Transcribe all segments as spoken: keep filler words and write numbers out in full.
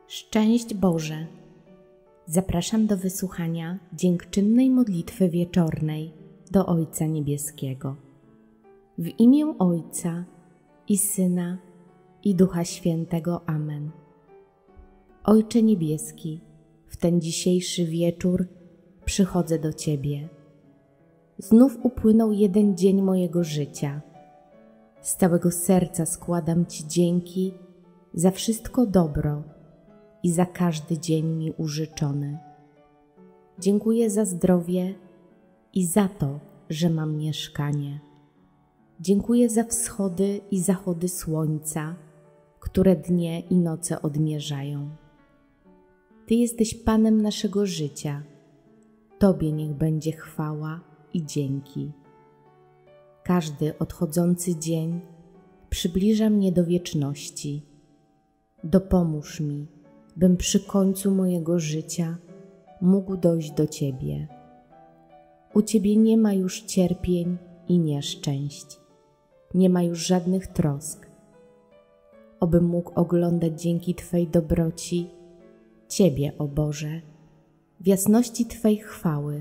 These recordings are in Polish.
Szczęść Boże! Zapraszam do wysłuchania dziękczynnej modlitwy wieczornej do Ojca Niebieskiego. W imię Ojca i Syna i Ducha Świętego. Amen. Ojcze Niebieski, w ten dzisiejszy wieczór przychodzę do Ciebie. Znów upłynął jeden dzień mojego życia. Z całego serca składam Ci dzięki za wszystko dobro i za każdy dzień mi użyczony. Dziękuję za zdrowie i za to, że mam mieszkanie. Dziękuję za wschody i zachody słońca, które dnie i noce odmierzają. Ty jesteś Panem naszego życia. Tobie niech będzie chwała i dzięki. Każdy odchodzący dzień przybliża mnie do wieczności. Dopomóż mi, bym przy końcu mojego życia mógł dojść do Ciebie. U Ciebie nie ma już cierpień i nieszczęść. Nie ma już żadnych trosk. Obym mógł oglądać dzięki Twej dobroci Ciebie, o Boże, w jasności Twej chwały.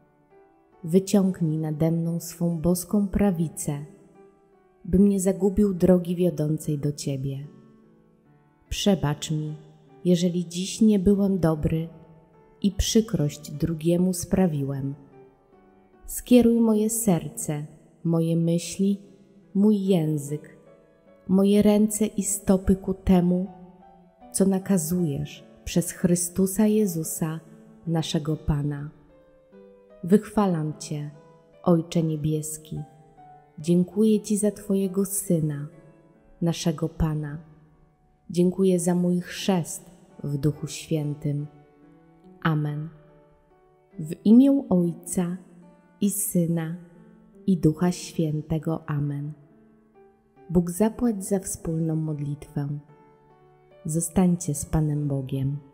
Wyciągnij nade mną swą boską prawicę, bym nie zagubił drogi wiodącej do Ciebie. Przebacz mi, jeżeli dziś nie byłem dobry i przykrość drugiemu sprawiłem. Skieruj moje serce, moje myśli, mój język, moje ręce i stopy ku temu, co nakazujesz przez Chrystusa Jezusa, naszego Pana. Wychwalam Cię, Ojcze Niebieski. Dziękuję Ci za Twojego Syna, naszego Pana. Dziękuję za mój chrzest w Duchu Świętym. Amen. W imię Ojca i Syna i Ducha Świętego. Amen. Bóg zapłać za wspólną modlitwę. Zostańcie z Panem Bogiem.